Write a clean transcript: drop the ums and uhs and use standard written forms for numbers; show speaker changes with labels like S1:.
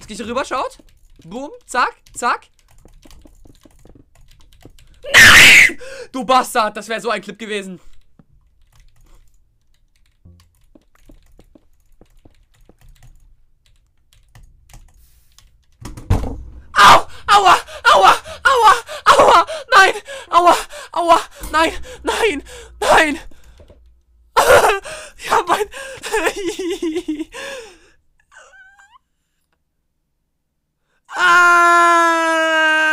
S1: Jetzt geht rüber, schaut. Boom, zack, zack. Nein! Du Bastard, das wäre so ein Clip gewesen. Au! Aua! Aua! Aua! Aua! Nein! Aua! Aua! Nein! Nein! Nein! Ja, mein... Ah!